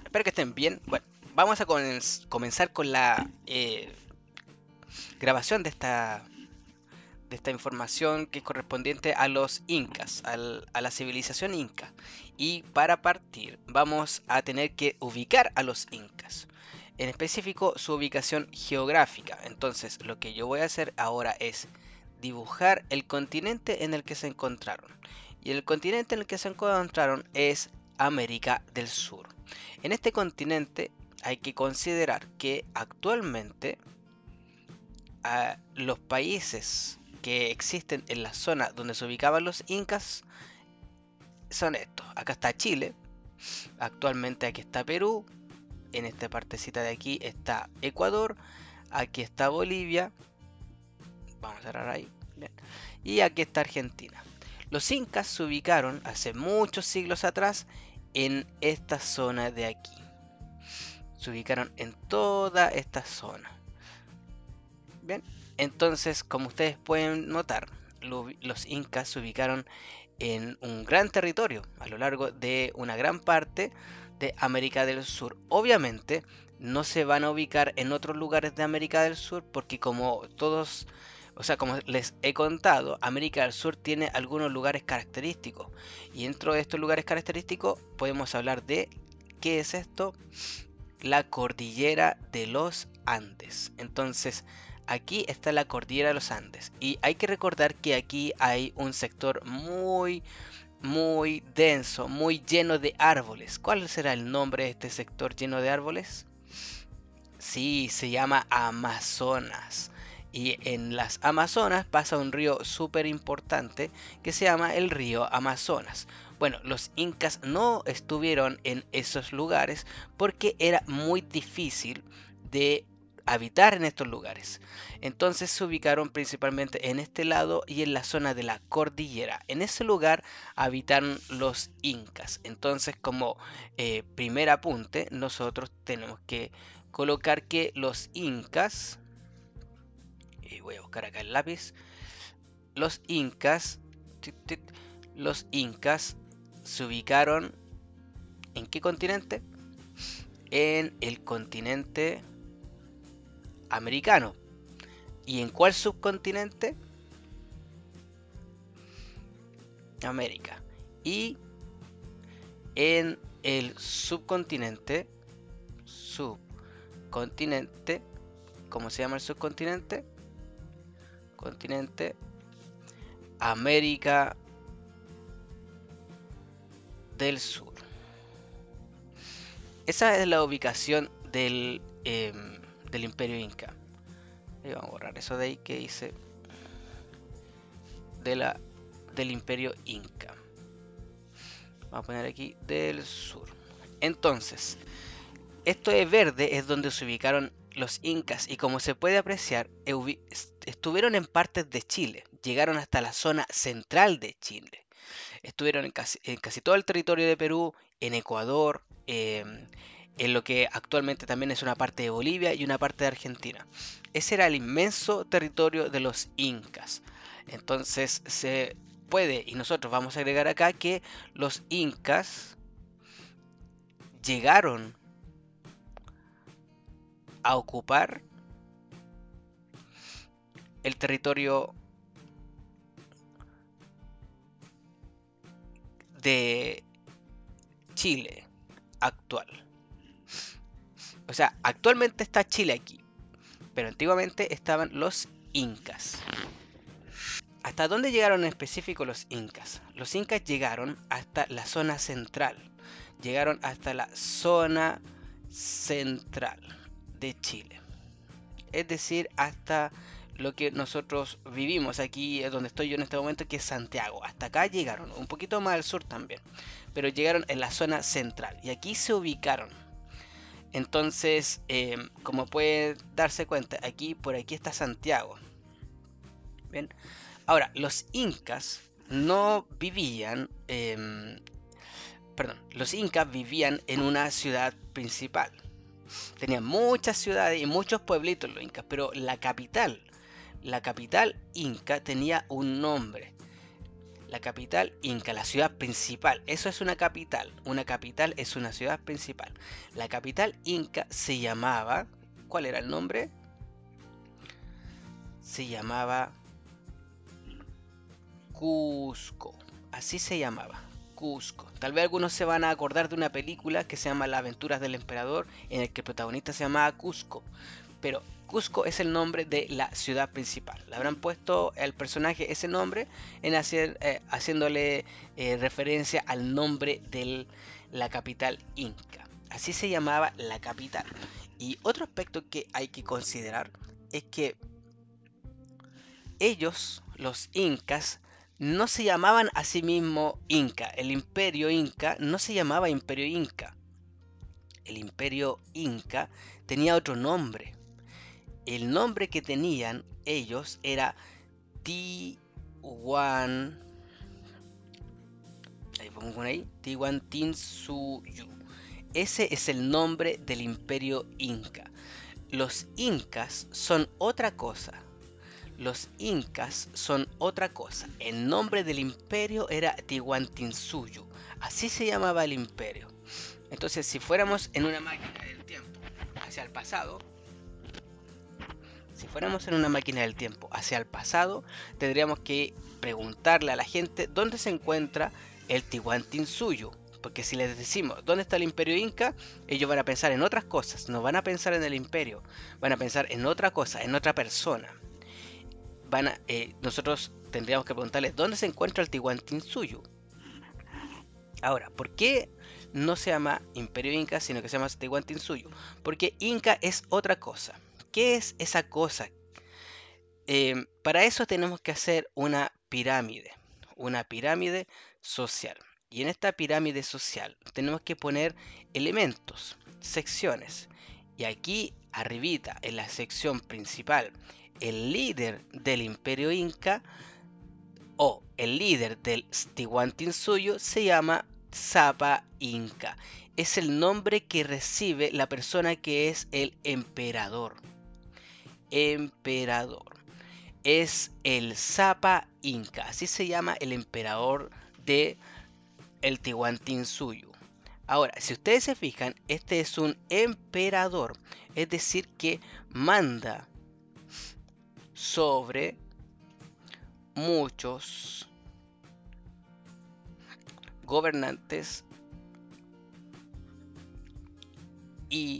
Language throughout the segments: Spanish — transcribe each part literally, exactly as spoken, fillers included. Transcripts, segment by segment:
Espero que estén bien. Bueno, vamos a comenzar con la eh, grabación de esta, de esta información que es correspondiente a los incas, al, a la civilización inca. Y para partir vamos a tener que ubicar a los incas. En específico su ubicación geográfica. Entonces lo que yo voy a hacer ahora es dibujar el continente en el que se encontraron. Y el continente en el que se encontraron es América del Sur. En este continente hay que considerar que actualmente a los países que existen en la zona donde se ubicaban los incas son estos. Acá está Chile, actualmente aquí está Perú, en esta partecita de aquí está Ecuador, aquí está Bolivia, vamos a cerrar ahí, bien, y aquí está Argentina. Los incas se ubicaron hace muchos siglos atrás en esta zona de aquí. Se ubicaron en toda esta zona. Bien, entonces como ustedes pueden notar, lo, los incas se ubicaron en un gran territorio a lo largo de una gran parte de América del Sur. Obviamente no se van a ubicar en otros lugares de América del Sur porque como todos, o sea, como les he contado, América del Sur tiene algunos lugares característicos y dentro de estos lugares característicos podemos hablar de, ¿qué es esto? La cordillera de los Andes. Entonces aquí está la cordillera de los Andes y hay que recordar que aquí hay un sector muy muy denso, muy lleno de árboles. ¿Cuál será el nombre de este sector lleno de árboles? Sí, se llama Amazonas. Y en las Amazonas pasa un río súper importante que se llama el río Amazonas. Bueno, los incas no estuvieron en esos lugares porque era muy difícil de habitar en estos lugares. Entonces se ubicaron principalmente en este lado y en la zona de la cordillera. En ese lugar habitaron los incas. Entonces, como eh, primer apunte, nosotros tenemos que colocar que los incas, y voy a buscar acá el lápiz, los incas, tic, tic, los incas se ubicaron ¿en qué continente? En el continente americano. ¿Y en cuál subcontinente? América. Y en el subcontinente, subcontinente, ¿cómo se llama el subcontinente? Continente América del Sur. Esa es la ubicación del, eh, del Imperio Inca. Y vamos a borrar eso de ahí que dice de la, del Imperio Inca. Vamos a poner aquí del sur. Entonces, esto de verde es donde se ubicaron los incas y como se puede apreciar, estuvieron en partes de Chile, llegaron hasta la zona central de Chile. Estuvieron en casi, en casi todo el territorio de Perú, en Ecuador, eh, en lo que actualmente también es una parte de Bolivia y una parte de Argentina. Ese era el inmenso territorio de los incas. Entonces se puede, y nosotros vamos a agregar acá que los incas llegaron a ocupar el territorio de Chile actual. O sea, actualmente está Chile aquí, pero antiguamente estaban los incas. ¿Hasta dónde llegaron en específico los incas? Los incas llegaron hasta la zona central. Llegaron hasta la zona central de Chile. Es decir, hasta lo que nosotros vivimos aquí, donde estoy yo en este momento, que es Santiago. Hasta acá llegaron, un poquito más al sur también. Pero llegaron en la zona central. Y aquí se ubicaron. Entonces, eh, como puede darse cuenta, aquí por aquí está Santiago. ¿Ven? Ahora, los incas no vivían, eh, perdón, los incas vivían en una ciudad principal. Tenían muchas ciudades y muchos pueblitos los incas, pero la capital, la capital inca tenía un nombre. La capital inca, la ciudad principal. Eso es una capital. Una capital es una ciudad principal. La capital inca se llamaba... ¿Cuál era el nombre? Se llamaba Cusco. Así se llamaba. Cusco. Tal vez algunos se van a acordar de una película que se llama Las aventuras del emperador, en el que el protagonista se llamaba Cusco. Pero Cusco es el nombre de la ciudad principal. Le habrán puesto al personaje ese nombre en hacer, eh, haciéndole eh, referencia al nombre de la capital inca. Así se llamaba la capital. Y otro aspecto que hay que considerar es que ellos, los incas, no se llamaban a sí mismos Inca. El imperio inca no se llamaba imperio inca. El imperio inca tenía otro nombre. El nombre que tenían ellos era Tiwan... Ahí pongo ahí. Tiwantinsuyu. Ese es el nombre del imperio inca. Los incas son otra cosa. Los incas son otra cosa. El nombre del imperio era Tiwantinsuyu. Así se llamaba el imperio. Entonces, si fuéramos en una máquina del tiempo hacia el pasado, si fuéramos en una máquina del tiempo hacia el pasado, tendríamos que preguntarle a la gente dónde se encuentra el Tiwantinsuyu. Porque si les decimos dónde está el imperio inca, ellos van a pensar en otras cosas. No van a pensar en el imperio. Van a pensar en otra cosa, en otra persona. Van a, eh, nosotros tendríamos que preguntarles dónde se encuentra el Tiwantinsuyu. Ahora, ¿por qué no se llama Imperio Inca, sino que se llama Tiwantinsuyu? Porque Inca es otra cosa. ¿Qué es esa cosa? Eh, para eso tenemos que hacer una pirámide, una pirámide social. Y en esta pirámide social tenemos que poner elementos, secciones. Y aquí arribita, en la sección principal, el líder del imperio inca o el líder del Tiwantinsuyu se llama Sapa Inca. Es el nombre que recibe la persona que es el emperador. Emperador. Es el Sapa Inca. Así se llama el emperador de el Tiwantinsuyu. Ahora, si ustedes se fijan, este es un emperador. Es decir, que manda sobre muchos gobernantes y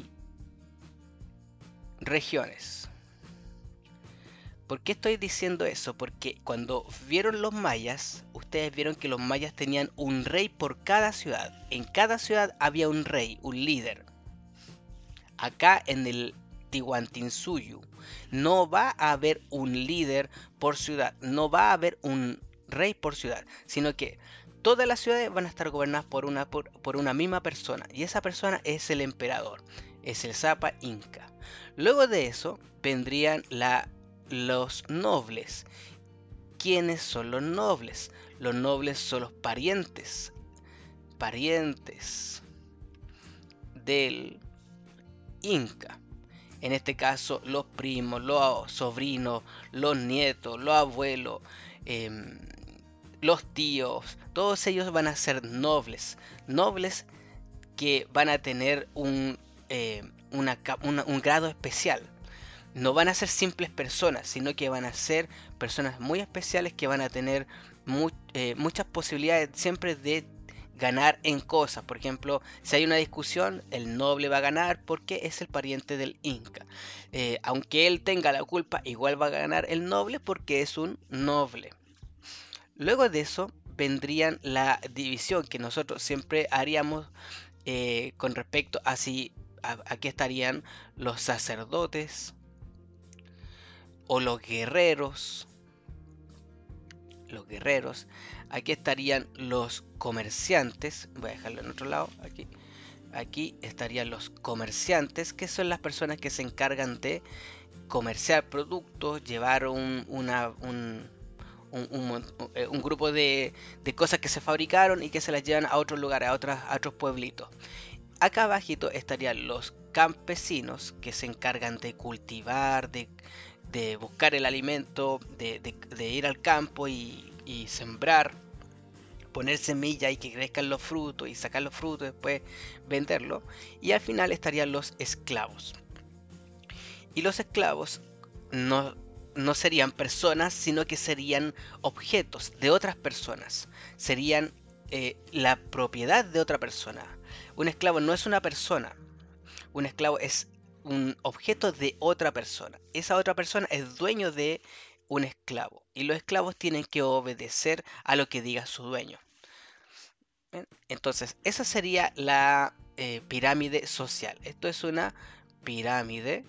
regiones. ¿Por qué estoy diciendo eso? Porque cuando vieron los mayas, ustedes vieron que los mayas tenían un rey por cada ciudad. En cada ciudad había un rey, un líder. Acá en el Tiwantinsuyu no va a haber un líder por ciudad, no va a haber un rey por ciudad, sino que todas las ciudades van a estar gobernadas por una, por, por una misma persona, y esa persona es el emperador, es el Sapa Inca. Luego de eso vendrían la, los nobles. ¿Quiénes son los nobles? Los nobles son los parientes, parientes del Inca. En este caso, los primos, los sobrinos, los nietos, los abuelos, eh, los tíos, todos ellos van a ser nobles. Nobles que van a tener un, eh, una, una, un grado especial. No van a ser simples personas, sino que van a ser personas muy especiales que van a tener mu eh, muchas posibilidades siempre de ganar en cosas. Por ejemplo, si hay una discusión, el noble va a ganar porque es el pariente del Inca. Eh, aunque él tenga la culpa, igual va a ganar el noble porque es un noble. Luego de eso vendrían la división que nosotros siempre haríamos eh, con respecto a si a, aquí estarían los sacerdotes o los guerreros. Los guerreros. Aquí estarían los comerciantes. Voy a dejarlo en otro lado. Aquí. Aquí estarían los comerciantes, que son las personas que se encargan de comerciar productos, llevar un, una, un, un, un, un grupo de, de cosas que se fabricaron y que se las llevan a otros lugares, a, otras, a otros pueblitos. Acá abajito estarían los campesinos, que se encargan de cultivar, de, de buscar el alimento, de, de, de ir al campo y, y sembrar. poner semilla y que crezcan los frutos y sacar los frutos, después venderlo. Y al final estarían los esclavos. Y los esclavos no, no serían personas, sino que serían objetos de otras personas. Serían eh, la propiedad de otra persona. Un esclavo no es una persona. Un esclavo es un objeto de otra persona. Esa otra persona es dueño de un esclavo. Y los esclavos tienen que obedecer a lo que diga su dueño. ¿Bien? Entonces, esa sería la eh, pirámide social. Esto es una pirámide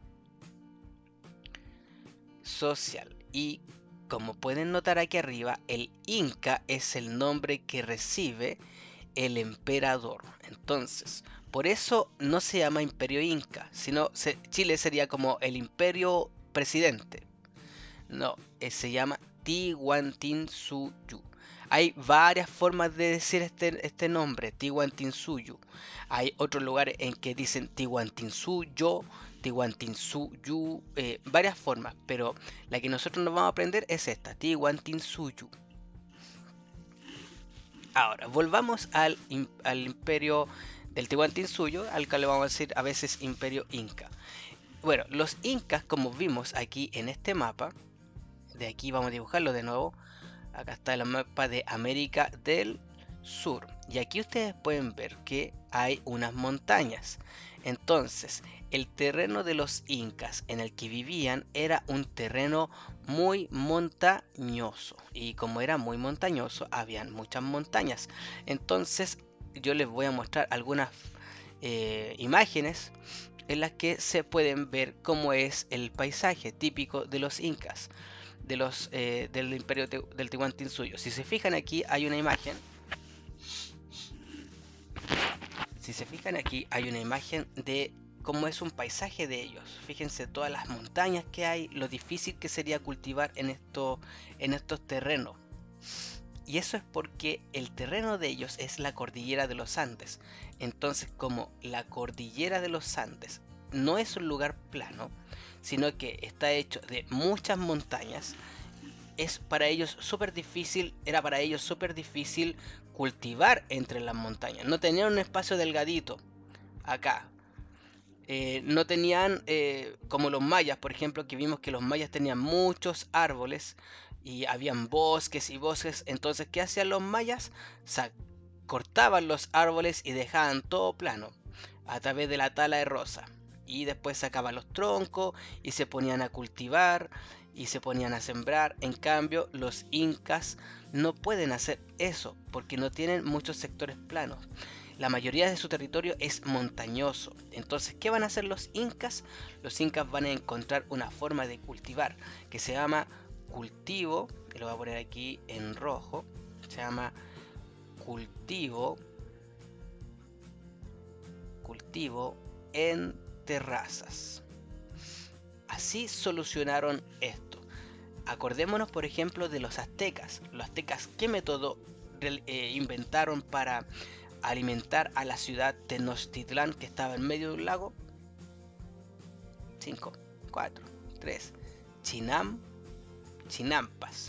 social. Y como pueden notar aquí arriba, el Inca es el nombre que recibe el emperador. Entonces, por eso no se llama Imperio Inca, sino se, Chile sería como el Imperio Presidente. No, eh, se llama Tiwantinsuyu. Hay varias formas de decir este, este nombre, Tiwantinsuyu. Hay otros lugares en que dicen Tiwantinsuyo, Tiwantinsuyu, eh, varias formas, pero la que nosotros nos vamos a aprender es esta, Tiwantinsuyu. Ahora, volvamos al, al imperio del Tiwantinsuyo, al que le vamos a decir a veces Imperio Inca. Bueno, los incas, como vimos aquí en este mapa, de aquí vamos a dibujarlo de nuevo. Acá está el mapa de América del Sur. Y aquí ustedes pueden ver que hay unas montañas. Entonces, el terreno de los incas en el que vivían era un terreno muy montañoso. Y como era muy montañoso, habían muchas montañas. Entonces, yo les voy a mostrar algunas eh, imágenes en las que se pueden ver cómo es el paisaje típico de los incas. De los, eh, del imperio te, del Tiwantinsuyo. Si se fijan aquí hay una imagen. Si se fijan aquí hay una imagen de cómo es un paisaje de ellos. Fíjense todas las montañas que hay, lo difícil que sería cultivar en, esto, en estos terrenos. Y eso es porque el terreno de ellos es la cordillera de los Andes. Entonces, como la cordillera de los Andes no es un lugar plano, sino que está hecho de muchas montañas, es para ellos súper difícil, era para ellos súper difícil cultivar entre las montañas. No tenían un espacio delgadito acá. Eh, no tenían eh, como los mayas, por ejemplo, que vimos que los mayas tenían muchos árboles y habían bosques y bosques. Entonces, ¿qué hacían los mayas? O sea, cortaban los árboles y dejaban todo plano a través de la tala de rosa. Y después sacaban los troncos y se ponían a cultivar y se ponían a sembrar. En cambio, los incas no pueden hacer eso porque no tienen muchos sectores planos. La mayoría de su territorio es montañoso. Entonces, ¿qué van a hacer los incas? Los incas van a encontrar una forma de cultivar que se llama cultivo, que lo voy a poner aquí en rojo, se llama cultivo, cultivo en terrazas. Así solucionaron esto. Acordémonos, por ejemplo, de los aztecas. Los aztecas, ¿qué método eh, inventaron para alimentar a la ciudad Tenochtitlán que estaba en medio de un lago? cinco, cuatro, tres, Chinam, Chinampas.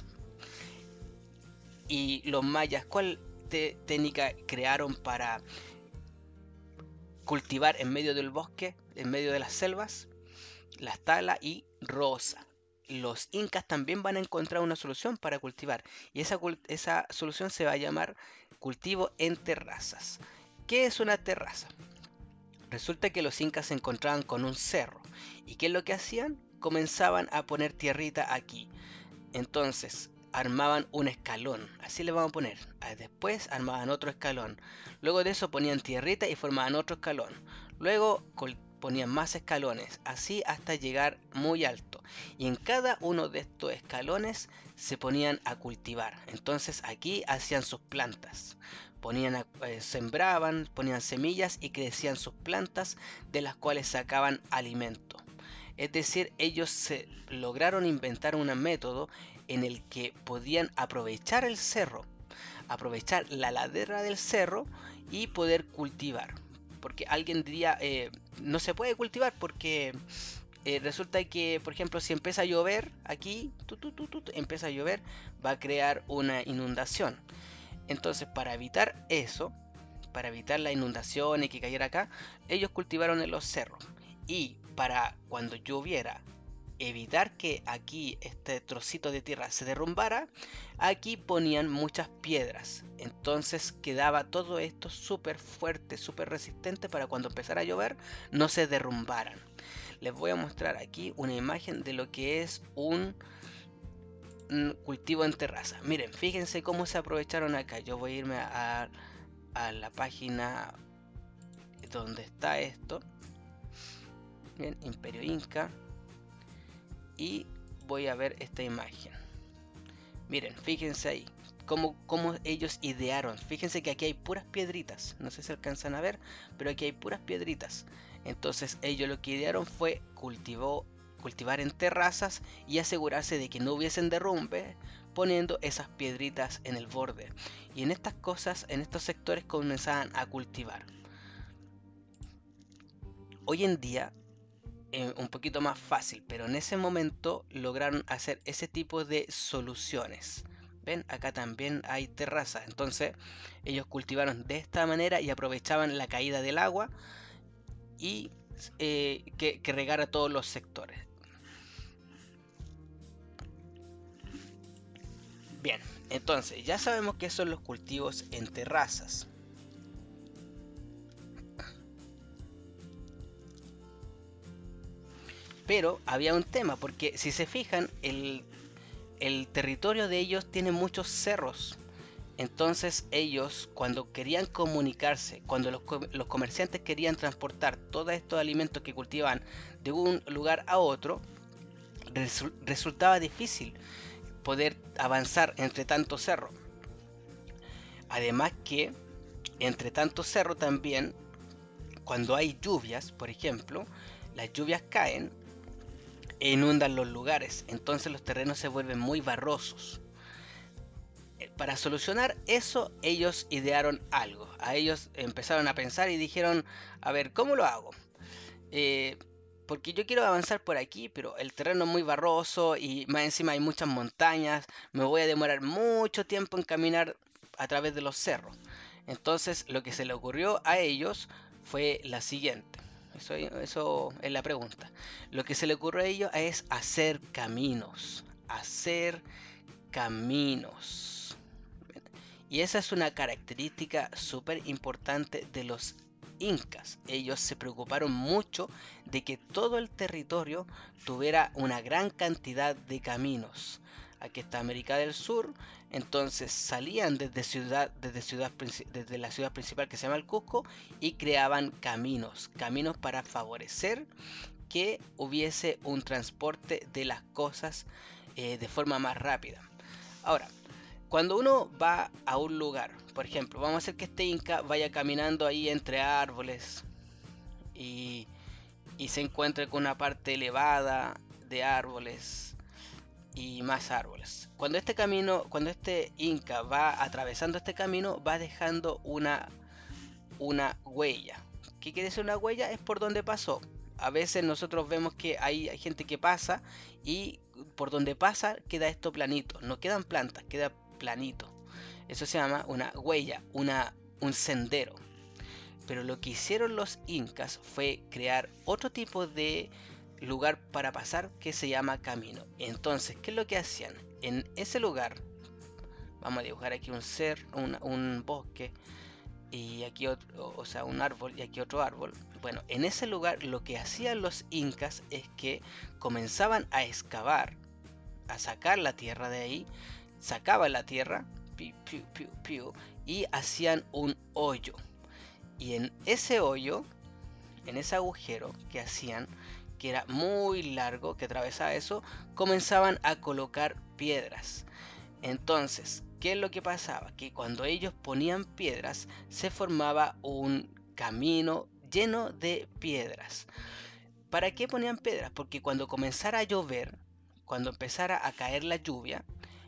Y los mayas, ¿cuál te técnica crearon para cultivar en medio del bosque, en medio de las selvas? La tala y rosa. Los incas también van a encontrar una solución para cultivar, y esa, esa solución se va a llamar cultivo en terrazas. ¿Qué es una terraza? Resulta que los incas se encontraban con un cerro, y ¿qué es lo que hacían? Comenzaban a poner tierrita aquí. Entonces armaban un escalón, así le vamos a poner. Después armaban otro escalón, luego de eso ponían tierrita y formaban otro escalón, luego ponían más escalones, así hasta llegar muy alto, y en cada uno de estos escalones se ponían a cultivar. Entonces aquí hacían sus plantas, ponían a, eh, sembraban, ponían semillas y crecían sus plantas, de las cuales sacaban alimento. Es decir, ellos se lograron inventar un método en el que podían aprovechar el cerro, aprovechar la ladera del cerro y poder cultivar. Porque alguien diría, eh, no se puede cultivar porque eh, resulta que, por ejemplo, si empieza a llover aquí, tu, tu, tu, tu, empieza a llover, va a crear una inundación. Entonces, para evitar eso, para evitar la inundación y que cayera acá, ellos cultivaron en los cerros. Y para cuando lloviera, evitar que aquí este trocito de tierra se derrumbara, aquí ponían muchas piedras. Entonces quedaba todo esto súper fuerte, súper resistente para cuando empezara a llover no se derrumbaran. Les voy a mostrar aquí una imagen de lo que es un cultivo en terraza. Miren, fíjense cómo se aprovecharon acá. Yo voy a irme a, a la página donde está esto. Bien, Imperio Inca. Y voy a ver esta imagen. Miren, fíjense ahí cómo, cómo ellos idearon. Fíjense que aquí hay puras piedritas. No sé si alcanzan a ver, pero aquí hay puras piedritas. Entonces ellos lo que idearon fue cultivó, cultivar en terrazas y asegurarse de que no hubiesen derrumbe, poniendo esas piedritas en el borde. Y en estas cosas, en estos sectores comenzaban a cultivar. Hoy en día un poquito más fácil, pero en ese momento lograron hacer ese tipo de soluciones. Ven, acá también hay terrazas, entonces ellos cultivaron de esta manera y aprovechaban la caída del agua y eh, que, que regara todos los sectores. Bien, entonces ya sabemos que son los cultivos en terrazas. Pero había un tema, porque si se fijan, el, el territorio de ellos tiene muchos cerros. Entonces ellos, cuando querían comunicarse, cuando los, los comerciantes querían transportar todos estos alimentos que cultivaban de un lugar a otro, resu resultaba difícil poder avanzar entre tanto cerro. Además que, entre tanto cerro también, cuando hay lluvias, por ejemplo, las lluvias caen e inundan los lugares, entonces los terrenos se vuelven muy barrosos. Para solucionar eso, ellos idearon algo. A ellos empezaron a pensar y dijeron, a ver, ¿cómo lo hago? Eh, porque yo quiero avanzar por aquí, pero el terreno es muy barroso y más encima hay muchas montañas. Me voy a demorar mucho tiempo en caminar a través de los cerros. Entonces, lo que se le ocurrió a ellos fue la siguiente. Eso, eso es la pregunta. Lo que se le ocurrió a ellos es hacer caminos. Hacer caminos. Y esa es una característica súper importante de los incas. Ellos se preocuparon mucho de que todo el territorio tuviera una gran cantidad de caminos. Aquí está América del Sur, entonces salían desde, ciudad, desde, ciudad, desde la ciudad principal que se llama el Cusco y creaban caminos, caminos para favorecer que hubiese un transporte de las cosas eh, de forma más rápida. Ahora, cuando uno va a un lugar, por ejemplo, vamos a hacer que este inca vaya caminando ahí entre árboles y, y se encuentre con una parte elevada de árboles y más árboles. Cuando este camino, cuando este inca va atravesando este camino, va dejando una, una huella. ¿Qué quiere decir una huella? Es por donde pasó. A veces nosotros vemos que hay, hay gente que pasa y por donde pasa queda esto planito. No quedan plantas, queda planito. Eso se llama una huella, una, un sendero. Pero lo que hicieron los incas fue crear otro tipo de lugar para pasar que se llama camino. Entonces, ¿qué es lo que hacían? En ese lugar, vamos a dibujar aquí un ser, un, un bosque y aquí otro, o sea, un árbol y aquí otro árbol. Bueno, en ese lugar lo que hacían los incas es que comenzaban a excavar, a sacar la tierra de ahí, sacaban la tierra piu, piu, piu, piu, y hacían un hoyo. Y en ese hoyo, en ese agujero que hacían, que era muy largo, que atravesaba eso, comenzaban a colocar piedras. Entonces, ¿qué es lo que pasaba? Que cuando ellos ponían piedras, se formaba un camino lleno de piedras. ¿Para qué ponían piedras? Porque cuando comenzara a llover, cuando empezara a caer la lluvia,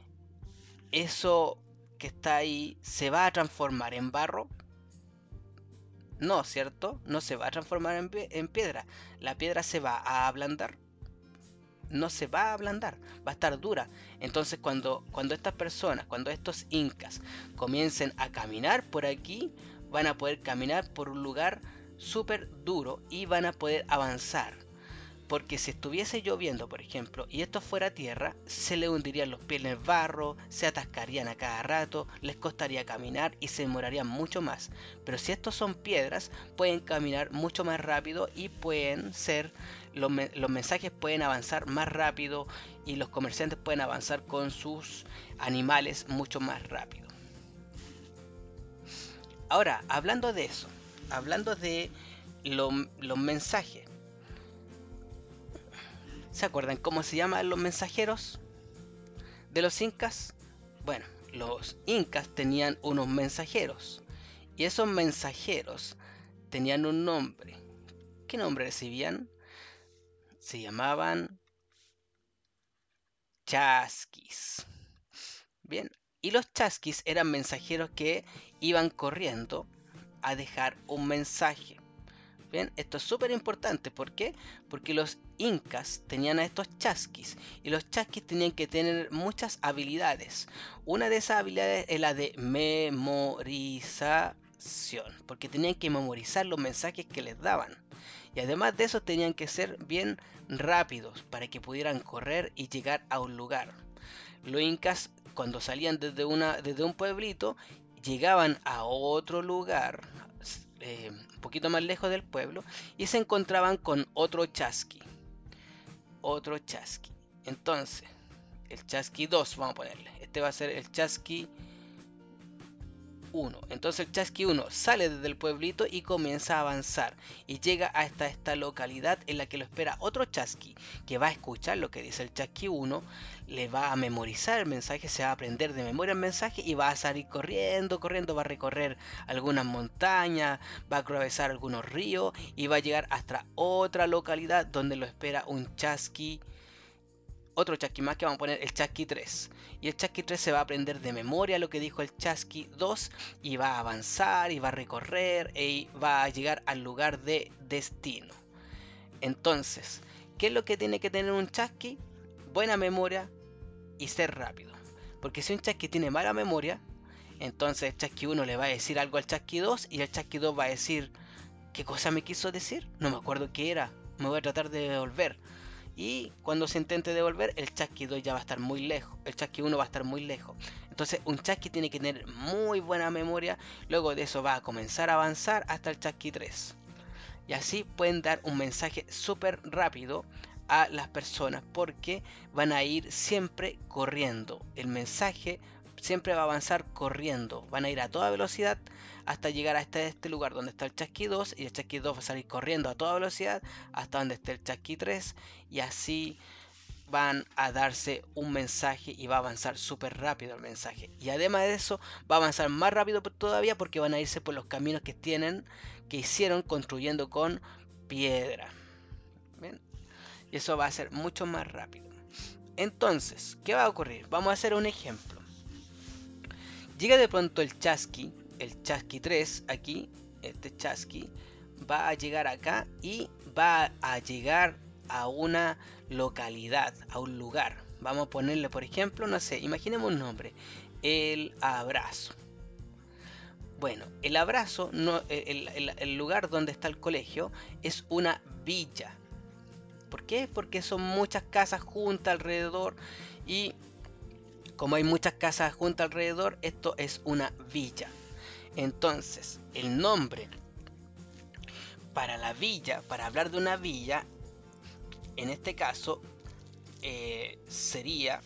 eso que está ahí se va a transformar en barro. No, ¿cierto? No se va a transformar en, en piedra. La piedra se va a ablandar. no se va a ablandar, va a estar dura. Entonces cuando, cuando estas personas, cuando estos incas comiencen a caminar por aquí, van a poder caminar por un lugar súper duro y van a poder avanzar. Porque si estuviese lloviendo, por ejemplo, y esto fuera tierra, se le hundirían los pies en el barro, se atascarían a cada rato, les costaría caminar y se demorarían mucho más. Pero si estos son piedras, pueden caminar mucho más rápido y pueden ser, los, los mensajes pueden avanzar más rápido y los comerciantes pueden avanzar con sus animales mucho más rápido. Ahora, hablando de eso, hablando de lo, los mensajes, ¿se acuerdan cómo se llaman los mensajeros de los incas? Bueno, los incas tenían unos mensajeros y esos mensajeros tenían un nombre. ¿Qué nombre recibían? Se llamaban chasquis. Bien, y los chasquis eran mensajeros que iban corriendo a dejar un mensaje. Bien, esto es súper importante. ¿Por qué? Porque los incas tenían a estos chasquis y los chasquis tenían que tener muchas habilidades. Una de esas habilidades es la de memorización, porque tenían que memorizar los mensajes que les daban. Y además de eso tenían que ser bien rápidos para que pudieran correr y llegar a un lugar. Los incas, cuando salían desde, una, desde un pueblito, llegaban a otro lugar, eh, un poquito más lejos del pueblo, y se encontraban con otro chasqui. Otro chasqui. Entonces, el chasqui dos, vamos a ponerle. Este va a ser el chasqui uno. Entonces el chasqui uno sale desde el pueblito y comienza a avanzar y llega hasta esta localidad en la que lo espera otro chasqui que va a escuchar lo que dice el chasqui uno, le va a memorizar el mensaje, se va a aprender de memoria el mensaje y va a salir corriendo, corriendo, va a recorrer algunas montañas, va a atravesar algunos ríos y va a llegar hasta otra localidad donde lo espera un chasqui, otro chasqui más, que vamos a poner el chasqui tres. Y el chasqui tres se va a aprender de memoria lo que dijo el chasqui dos y va a avanzar y va a recorrer y va a llegar al lugar de destino. Entonces, ¿qué es lo que tiene que tener un chasqui? Buena memoria y ser rápido. Porque si un chasqui tiene mala memoria, entonces el chasqui uno le va a decir algo al chasqui dos y el chasqui dos va a decir, ¿qué cosa me quiso decir? No me acuerdo qué era, me voy a tratar de devolver. Y cuando se intente devolver, el chasqui dos ya va a estar muy lejos, el chasqui uno va a estar muy lejos. Entonces un chasqui tiene que tener muy buena memoria, luego de eso va a comenzar a avanzar hasta el chasqui tres. Y así pueden dar un mensaje súper rápido a las personas porque van a ir siempre corriendo. El mensaje siempre va a avanzar corriendo, van a ir a toda velocidad hasta llegar hasta este lugar donde está el chasqui dos y el chasqui dos va a salir corriendo a toda velocidad hasta donde esté el chasqui tres y así van a darse un mensaje y va a avanzar súper rápido el mensaje. Y además de eso va a avanzar más rápido todavía porque van a irse por los caminos que tienen, que hicieron construyendo con piedra. ¿Ven? Y eso va a ser mucho más rápido. Entonces, ¿qué va a ocurrir? Vamos a hacer un ejemplo. Llega de pronto el chasqui, el chasqui tres aquí, este chasqui va a llegar acá y va a llegar a una localidad, a un lugar. Vamos a ponerle, por ejemplo, no sé, imaginemos un nombre, el Abrazo. Bueno, el Abrazo, no, el, el, el lugar donde está el colegio, es una villa. ¿Por qué? Porque son muchas casas juntas alrededor y como hay muchas casas juntas alrededor, esto es una villa. Entonces, el nombre para la villa, para hablar de una villa, en este caso, eh, sería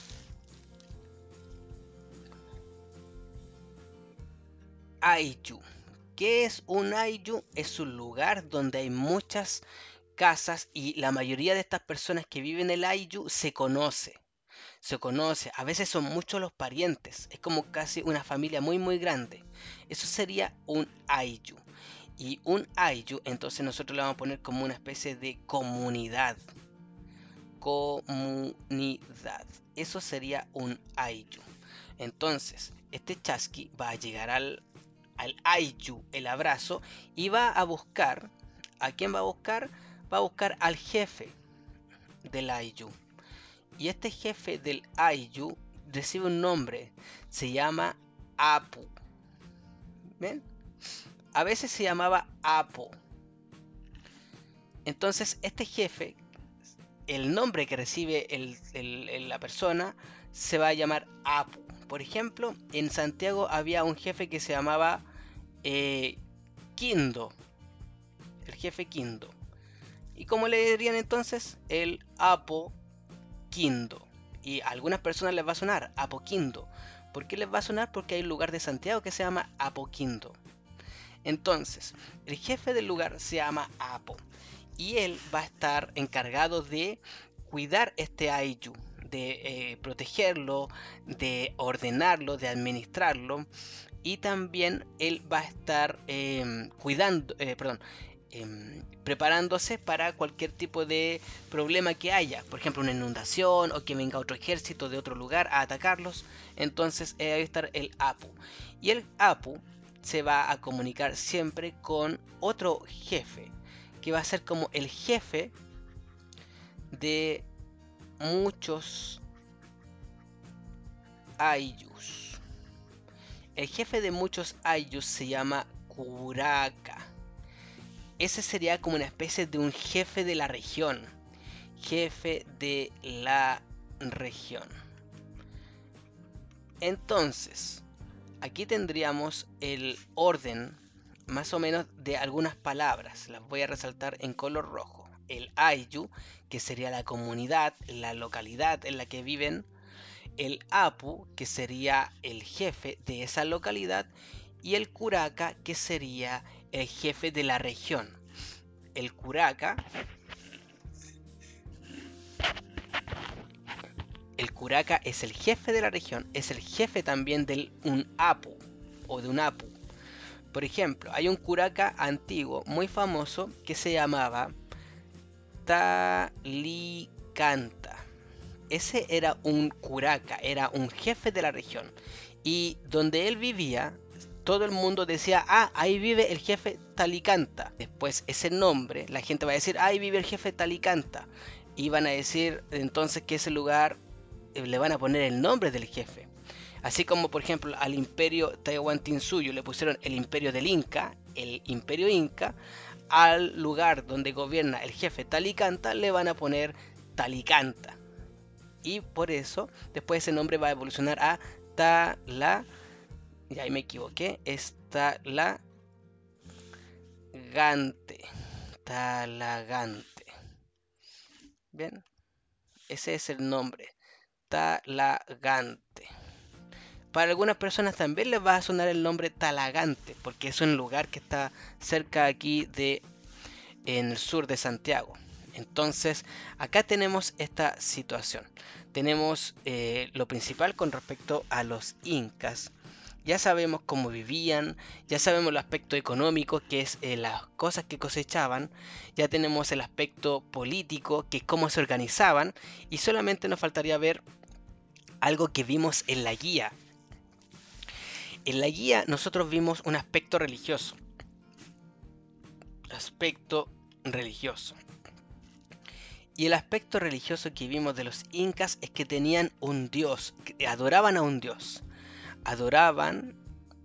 Ayllu. ¿Qué es un Ayllu? Es un lugar donde hay muchas casas y la mayoría de estas personas que viven en el Ayllu se conoce. Se conoce, a veces son muchos los parientes, es como casi una familia muy muy grande. Eso sería un Ayllu. Y un Ayllu, entonces nosotros le vamos a poner como una especie de comunidad. Comunidad. Eso sería un Ayllu. Entonces, este chasqui va a llegar al, al Ayllu, el Abrazo, y va a buscar, ¿a quién va a buscar? Va a buscar al jefe del Ayllu. Y este jefe del Ayllu recibe un nombre, se llama Apu. ¿Ven? A veces se llamaba Apo. Entonces este jefe, el nombre que recibe el, el, el, la persona, se va a llamar Apu. Por ejemplo, en Santiago había un jefe que se llamaba eh, Quindo. El jefe Quindo. ¿Y cómo le dirían entonces? El Apo Quindo. Y a algunas personas les va a sonar Apoquindo. ¿Por qué les va a sonar? Porque hay un lugar de Santiago que se llama Apoquindo. Entonces, el jefe del lugar se llama Apo. Y él va a estar encargado de cuidar este Ayllu, de eh, protegerlo, de ordenarlo, de administrarlo. Y también él va a estar eh, cuidando, eh, perdón, eh, preparándose para cualquier tipo de problema que haya. Por ejemplo, una inundación o que venga otro ejército de otro lugar a atacarlos. Entonces eh, va a estar el Apu. Y el Apu se va a comunicar siempre con otro jefe, que va a ser como el jefe de muchos Ayllus. El jefe de muchos Ayllus se llama Curaca. Ese sería como una especie de un jefe de la región. Jefe de la región. Entonces, aquí tendríamos el orden más o menos de algunas palabras. Las voy a resaltar en color rojo. El Ayllu, que sería la comunidad, la localidad en la que viven. El Apu, que sería el jefe de esa localidad. Y el Curaca, que sería el jefe de la región. El Curaca El Curaca es el jefe de la región, es el jefe también de un Apu o de un Apu. Por ejemplo, hay un Curaca antiguo muy famoso que se llamaba Talicanta. Ese era un Curaca, era un jefe de la región. Y donde él vivía, todo el mundo decía, ah, ahí vive el jefe Talicanta. Después ese nombre, la gente va a decir, ahí vive el jefe Talicanta. Y van a decir entonces que ese lugar eh, le van a poner el nombre del jefe. Así como por ejemplo al imperio Tahuantinsuyo le pusieron el imperio del Inca, el imperio Inca, al lugar donde gobierna el jefe Talicanta le van a poner Talicanta. Y por eso después ese nombre va a evolucionar a Tala... Y ahí me equivoqué, es Talagante. Talagante. Bien, ese es el nombre, Talagante. Para algunas personas también les va a sonar el nombre Talagante, porque es un lugar que está cerca aquí de, en el sur de Santiago. Entonces, acá tenemos esta situación. Tenemos eh, lo principal con respecto a los incas. Ya sabemos cómo vivían, ya sabemos el aspecto económico, que es eh, las cosas que cosechaban, ya tenemos el aspecto político, que es cómo se organizaban, y solamente nos faltaría ver algo que vimos en la guía. En la guía nosotros vimos un aspecto religioso. Aspecto religioso. Y el aspecto religioso que vimos de los incas es que tenían un dios, que adoraban a un dios. Adoraban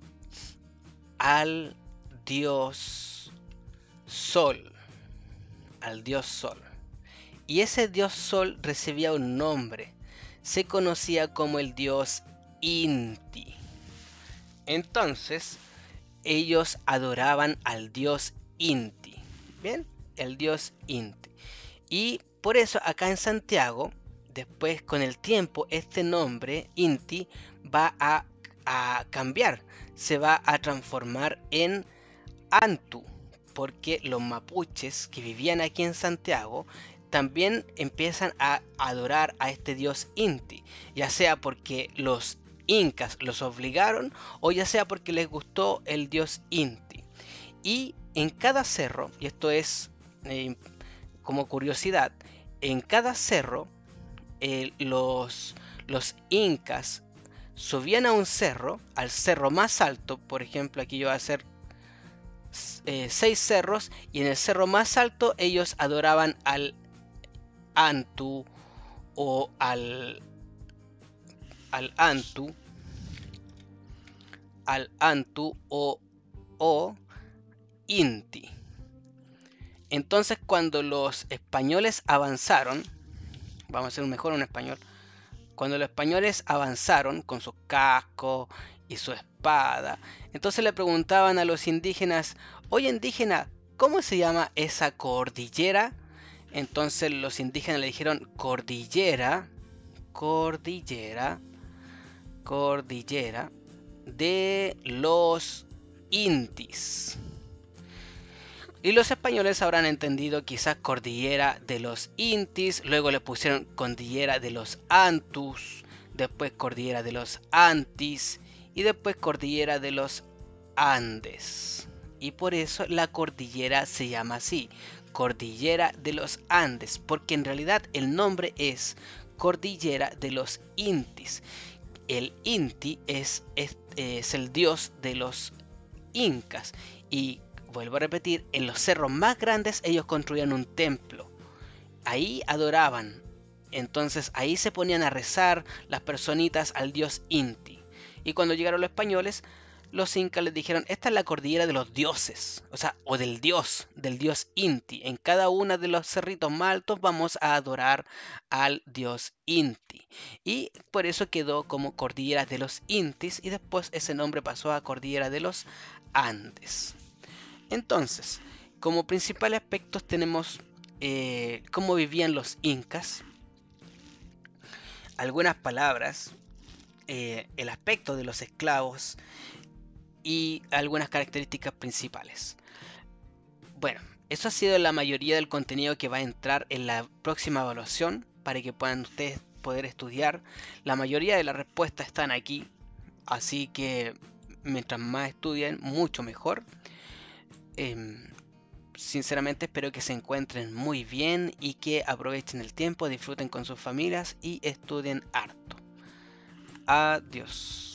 al dios Sol, al dios Sol. Y ese dios Sol recibía un nombre, se conocía como el dios Inti. Entonces, ellos adoraban al dios Inti, ¿bien? El dios Inti. Y por eso acá en Santiago, después con el tiempo, este nombre Inti va a a cambiar, se va a transformar en Antu, porque los mapuches que vivían aquí en Santiago también empiezan a adorar a este dios Inti, ya sea porque los incas los obligaron o ya sea porque les gustó el dios Inti. Y en cada cerro, y esto es eh, como curiosidad, en cada cerro eh, los, los incas subían a un cerro, al cerro más alto. Por ejemplo, aquí yo voy a hacer eh, seis cerros, y en el cerro más alto ellos adoraban al Antu o al, al Antu, al Antu o, o Inti. Entonces cuando los españoles avanzaron, vamos a hacer un mejor un español, cuando los españoles avanzaron con sus cascos y su espada, entonces le preguntaban a los indígenas, oye indígena, ¿cómo se llama esa cordillera? Entonces los indígenas le dijeron cordillera, cordillera, cordillera de los Intis. Y los españoles habrán entendido quizás cordillera de los Intis, luego le pusieron cordillera de los Antus, después cordillera de los Antis y después cordillera de los Andes. Y por eso la cordillera se llama así, cordillera de los Andes, porque en realidad el nombre es cordillera de los Intis. El Inti es, es, es el dios de los incas y vuelvo a repetir, en los cerros más grandes ellos construían un templo. Ahí adoraban. Entonces ahí se ponían a rezar las personitas al dios Inti. Y cuando llegaron los españoles, los incas les dijeron, esta es la cordillera de los dioses. O sea, o del dios, del dios Inti. En cada uno de los cerritos más altos vamos a adorar al dios Inti. Y por eso quedó como cordillera de los Intis y después ese nombre pasó a cordillera de los Andes. Entonces, como principales aspectos tenemos eh, cómo vivían los incas, algunas palabras, eh, el aspecto de los esclavos y algunas características principales. Bueno, eso ha sido la mayoría del contenido que va a entrar en la próxima evaluación para que puedan ustedes poder estudiar. La mayoría de las respuestas están aquí, así que mientras más estudien, mucho mejor. Eh, sinceramente espero que se encuentren muy bien y que aprovechen el tiempo, disfruten con sus familias y estudien harto. Adiós.